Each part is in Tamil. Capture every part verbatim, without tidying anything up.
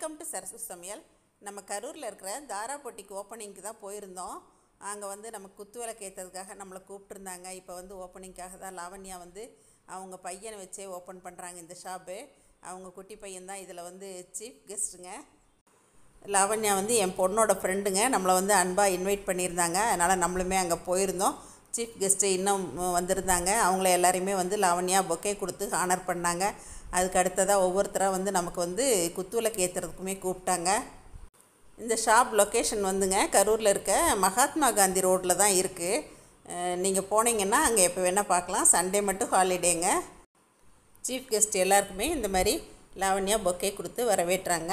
வெல்கம் டு சரசு சமையல். நம்ம கரூரில் இருக்கிற தாரா பொட்டிக்கு ஓப்பனிங்க்கு தான் போயிருந்தோம். அங்கே வந்து நம்ம குத்து விளக்கு ஏற்றுறதுக்காக நம்மளை கூப்பிட்டுருந்தாங்க. இப்போ வந்து ஓப்பனிங்காக தான் லாவண்யா வந்து அவங்க பையனை வச்சே ஓப்பன் பண்ணுறாங்க இந்த ஷாப்பு. அவங்க குட்டி பையன் தான் இதில் வந்து சீஃப் கெஸ்ட்டுங்க. லாவண்யா வந்து என் பொண்ணோட ஃப்ரெண்டுங்க. நம்மளை வந்து அன்பாக இன்வைட் பண்ணியிருந்தாங்க. அதனால் நம்மளுமே அங்கே போயிருந்தோம். சீஃப் கெஸ்ட்டு இன்னும் வந்திருந்தாங்க. அவங்கள எல்லாரையுமே வந்து லாவண்யா பொக்கே கொடுத்து ஹானர் பண்ணாங்க. அதுக்கு அடுத்ததாக ஒவ்வொருத்தராக வந்து நமக்கு வந்து குத்துவிளக்கு ஏற்றுறதுக்குமே கூப்பிட்டாங்க. இந்த ஷாப் லொக்கேஷன் வந்துங்க கரூரில் இருக்க மகாத்மா காந்தி ரோட்டில் தான் இருக்குது. நீங்கள் போனீங்கன்னா அங்கே எப்போ வேணால் பார்க்கலாம். சண்டே மட்டும் ஹாலிடேங்க. சீஃப் கெஸ்ட் எல்லாருக்குமே இந்த மாதிரி லாவண்யா பொக்கே கொடுத்து வரவேற்றாங்க.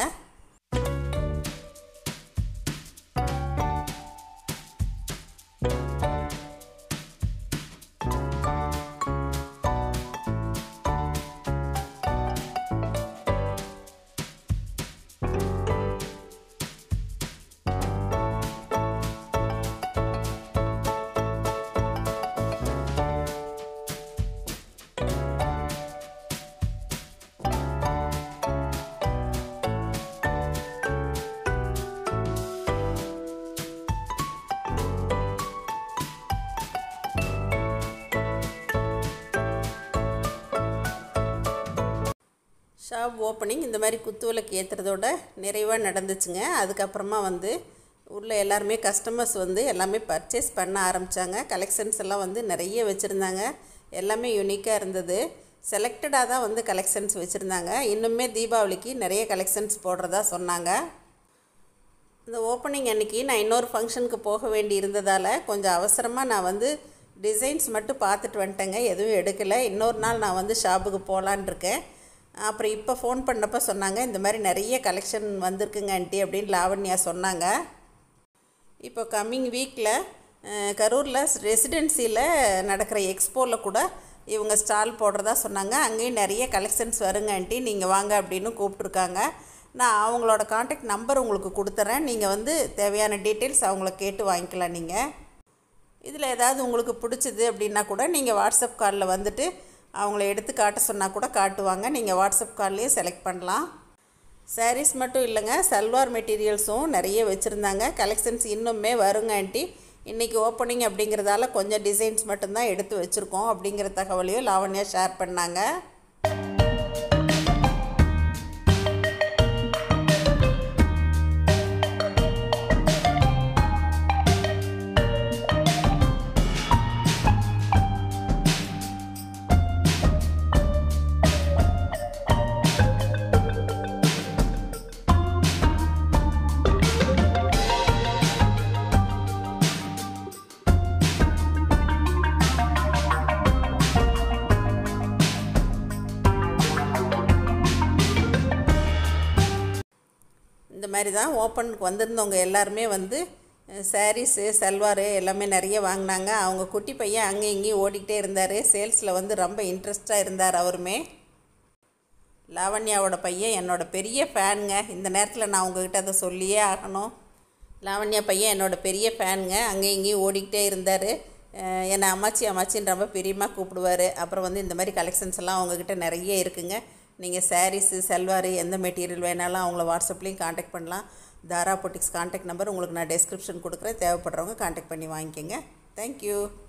ஷாப் ஓப்பனிங் இந்த மாதிரி குத்து விளக்கு ஏற்றுறதோட நிறைவாக நடந்துச்சுங்க. அதுக்கப்புறமா வந்து உள்ள எல்லாருமே கஸ்டமர்ஸ் வந்து எல்லாமே பர்ச்சேஸ் பண்ண ஆரம்பித்தாங்க. கலெக்ஷன்ஸ் எல்லாம் வந்து நிறைய வச்சுருந்தாங்க. எல்லாமே யூனிக்காக இருந்தது. செலக்டடாக தான் வந்து கலெக்ஷன்ஸ் வச்சுருந்தாங்க. இன்னுமே தீபாவளிக்கு நிறைய கலெக்ஷன்ஸ் போடுறதா சொன்னாங்க. இந்த ஓப்பனிங் அன்றைக்கி நான் இன்னொரு ஃபங்க்ஷனுக்கு போக வேண்டி இருந்ததால் கொஞ்சம் அவசரமாக நான் வந்து டிசைன்ஸ் மட்டும் பார்த்துட்டு வந்துட்டேங்க. எதுவும் எடுக்கலை. இன்னொரு நாள் நான் வந்து ஷாப்புக்கு போகலான் இருக்கேன். அப்புறம் இப்போ ஃபோன் பண்ணப்போ சொன்னாங்க இந்த மாதிரி நிறைய கலெக்ஷன் வந்திருக்குங்க ஆண்டி அப்படின்னு லாவண்யா சொன்னாங்க. இப்போ கம்மிங் வீக்கில் கரூரில் ரெசிடென்சியில் நடக்கிற எக்ஸ்போவில் கூட இவங்க ஸ்டால் போடுறதா சொன்னாங்க. அங்கேயும் நிறைய கலெக்ஷன்ஸ் வருங்க ஆண்டி, நீங்கள் வாங்க அப்படின்னு கூப்பிட்ருக்காங்க. நான் அவங்களோட காண்டாக்ட் நம்பர் உங்களுக்கு கொடுத்துட்றேன். நீங்கள் வந்து தேவையான டீட்டெயில்ஸ் அவங்கள கேட்டு வாங்கிக்கலாம். நீங்கள் இதில் ஏதாவது உங்களுக்கு பிடிச்சிது அப்படின்னா கூட நீங்கள் வாட்ஸ்அப் காலில் வந்துட்டு அவங்கள எடுத்து காட்ட சொன்னால் கூட காட்டுவாங்க. நீங்கள் வாட்ஸ்அப் கால்லேயே செலக்ட் பண்ணலாம். சாரீஸ் மட்டும் இல்லைங்க, சல்வார் மெட்டீரியல்ஸும் நிறைய வச்சுருந்தாங்க. கலெக்ஷன்ஸ் இன்னுமே வருங்க ஆண்டி. இன்றைக்கி ஓப்பனிங் அப்படிங்கிறதால கொஞ்சம் டிசைன்ஸ் மட்டும்தான் எடுத்து வச்சுருக்கோம் அப்படிங்கிற தகவலையும் லாவண்யா ஷேர் பண்ணாங்க. இந்த மாதிரி தான் ஓப்பனுக்கு வந்திருந்தவங்க எல்லாருமே வந்து சாரீஸு சல்வாரு எல்லாமே நிறைய வாங்கினாங்க. அவங்க குட்டி பையன் அங்கேயும் இங்கேயும் ஓடிக்கிட்டே இருந்தார். சேல்ஸில் வந்து ரொம்ப இன்ட்ரெஸ்டாக இருந்தார். அவருமே லாவண்யாவோட பையன் என்னோட பெரிய ஃபேனுங்க. இந்த நேரத்தில் நான் உங்ககிட்ட அதை சொல்லியே ஆகணும். லாவண்யா பையன் என்னோட பெரிய ஃபேனுங்க. அங்கேயும் இங்கேயும் ஓடிக்கிட்டே இருந்தார். என்னை அம்மாச்சி அம்மாச்சின்னு ரொம்ப பிரியமாக கூப்பிடுவார். அப்புறம் வந்து இந்த மாதிரி கலெக்ஷன்ஸ் எல்லாம் அவங்கக்கிட்ட நிறைய இருக்குங்க. நீங்கள் சாரீஸு சல்வாரு எந்த மெட்டீரியல் வேணாலும் அவங்கள வாட்ஸ்அப்லேயும் காண்டாக்ட் பண்ணலாம். தாரா பொட்டிக்ஸ் காண்டாக்ட் நம்பர் உங்களுக்கு நான் டெஸ்கிரிப்ஷன் கொடுக்குறேன். தேவைப்படுறவங்க காண்டாக்ட் பண்ணி வாங்கிக்கோங்க. தேங்க்யூ.